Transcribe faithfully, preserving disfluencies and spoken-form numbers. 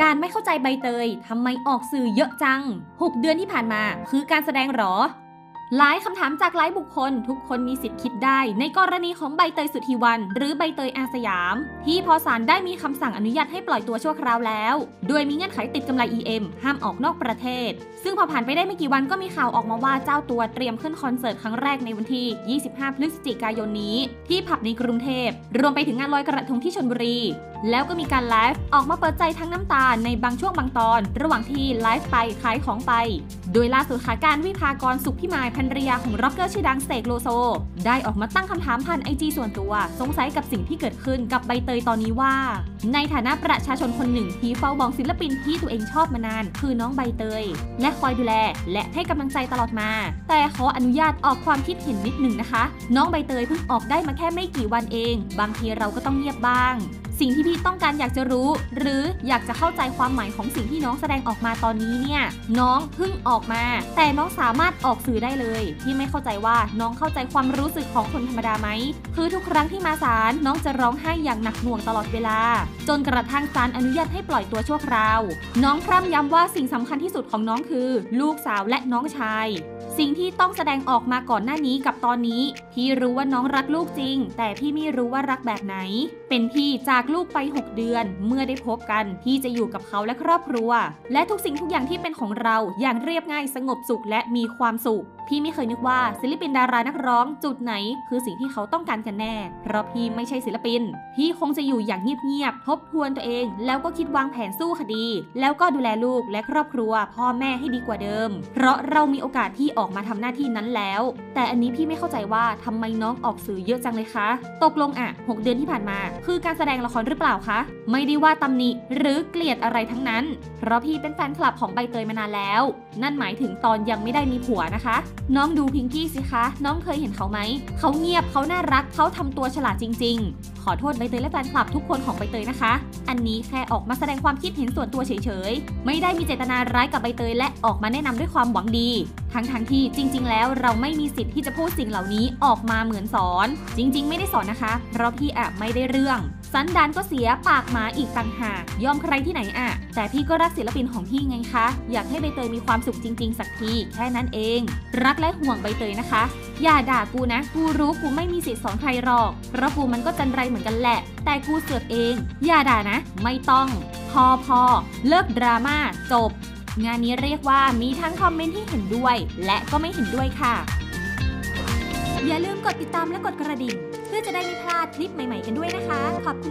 การไม่เข้าใจใบเตยทำไมออกสื่อเยอะจังหกเดือนที่ผ่านมาคือการแสดงหรอหลายคำถามจากหลายบุคคลทุกคนมีสิทธิ์คิดได้ในกรณีของใบเตยสุธีวรรณหรือใบเตยอาสยามที่พอศาลได้มีคำสั่งอนุญาตให้ปล่อยตัวชั่วคราวแล้วโดยมีเงื่อนไขติดกำไร อี เอ็ม ห้ามออกนอกประเทศซึ่งพอผ่านไปได้ไม่กี่วันก็มีข่าวออกมาว่าเจ้าตัวเตรียมขึ้นคอนเสิร์ตครั้งแรกในวันที่ยี่สิบห้าพฤศจิกายนนี้ที่ผับในกรุงเทพรวมไปถึงงานลอยกระทงที่ชลบุรีแล้วก็มีการไลฟ์ออกมาเปิดใจทั้งน้ำตาในบางช่วงบางตอนระหว่างที่ไลฟ์ไปขายของไปโดยล่าสุดค่ะการวิภากรสุขพิมายภรรยาของร็อกเกอร์ชื่อดังเสกโลโซได้ออกมาตั้งคำถามผ่านไอจีส่วนตัวสงสัยกับสิ่งที่เกิดขึ้นกับใบเตยตอนนี้ว่าในฐานะประชาชนคนหนึ่งที่เฝ้ามองศิลปินที่ตัวเองชอบมานานคือน้องใบเตยและคอยดูแลและให้กำลังใจตลอดมาแต่ขออนุญาตออกความคิดเห็นนิดหนึ่งนะคะน้องใบเตยเพิ่งออกได้มาแค่ไม่กี่วันเองบางทีเราก็ต้องเงียบบ้างสิ่งที่พี่ต้องการอยากจะรู้หรืออยากจะเข้าใจความหมายของสิ่งที่น้องแสดงออกมาตอนนี้เนี่ยน้องเพิ่งออกมาแต่น้องสามารถออกสื่อได้เลยพี่ไม่เข้าใจว่าน้องเข้าใจความรู้สึกของคนธรรมดาไหมคือทุกครั้งที่มาศาลน้องจะร้องไห้อย่างหนักหน่วงตลอดเวลาจนกระทั่งศาลอนุญาตให้ปล่อยตัวชั่วคราวน้องพร่ำย้ำว่าสิ่งสำคัญที่สุดของน้องคือลูกสาวและน้องชายสิ่งที่ต้องแสดงออกมาก่อนหน้านี้กับตอนนี้พี่รู้ว่าน้องรักลูกจริงแต่พี่ไม่รู้ว่ารักแบบไหนเป็นพี่จากลูกไปหกเดือนเมื่อได้พบกันพี่จะอยู่กับเขาและครอบครัวและทุกสิ่งทุกอย่างที่เป็นของเราอย่างเรียบง่ายสงบสุขและมีความสุขพี่ไม่เคยนึกว่าศิลปินดารานักร้องจุดไหนคือสิ่งที่เขาต้องการกันแน่เพราะพี่ไม่ใช่ศิลปินพี่คงจะอยู่อย่างเงียบๆทบทวนตัวเองแล้วก็คิดวางแผนสู้คดีแล้วก็ดูแลลูกและครอบครัวพ่อแม่ให้ดีกว่าเดิมเพราะเรามีโอกาสที่ออกมาทำหน้าที่นั้นแล้วแต่อันนี้พี่ไม่เข้าใจว่าทำไมน้องออกสื่อเยอะจังเลยคะตกลงอ่ะหกเดือนที่ผ่านมาคือการแสดงละครหรือเปล่าคะไม่ได้ว่าตำหนิหรือเกลียดอะไรทั้งนั้นเพราะพี่เป็นแฟนคลับของใบเตยมานานแล้วนั่นหมายถึงตอนยังไม่ได้มีผัวนะคะน้องดูพิงกี้สิคะน้องเคยเห็นเขาไหมเขาเงียบเขาน่ารักเขาทำตัวฉลาดจริงๆขอโทษใบเตยและแฟนคลับทุกคนของใบเตยนะคะอันนี้แค่ออกมาแสดงความคิดเห็นส่วนตัวเฉยๆไม่ได้มีเจตนาร้ายกับใบเตยและออกมาแนะนำด้วยความหวังดีทั้งๆ ท, ที่จริงๆแล้วเราไม่มีสิทธิ์ที่จะพูดสิ่งเหล่านี้ออกมาเหมือนสอนจริงๆไม่ได้สอนนะคะเพราะพี่อะไม่ได้เรื่องสันดานก็เสียปากหมาอีกต่างหากยอมใครที่ไหนอะแต่พี่ก็รักศิลปินของพี่ไงคะอยากให้ใบเตยมีความสุขจริงๆสักทีแค่นั้นเองรักและห่วงใบเตยนะคะอย่าด่ากูนะกูรู้กูไม่มีสิทธิ์สอนใครหรอกเพราะกูมันก็จันไรเหมือนกันแหละแต่กูเสือกเองอย่าด่านะไม่ต้องพอพอเลิกดราม่าจบงานนี้เรียกว่ามีทั้งคอมเมนต์ที่เห็นด้วยและก็ไม่เห็นด้วยค่ะอย่าลืมกดติดตามและกดกระดิ่งเพื่อจะได้ไม่พลาดคลิปใหม่ๆกันด้วยนะคะขอบ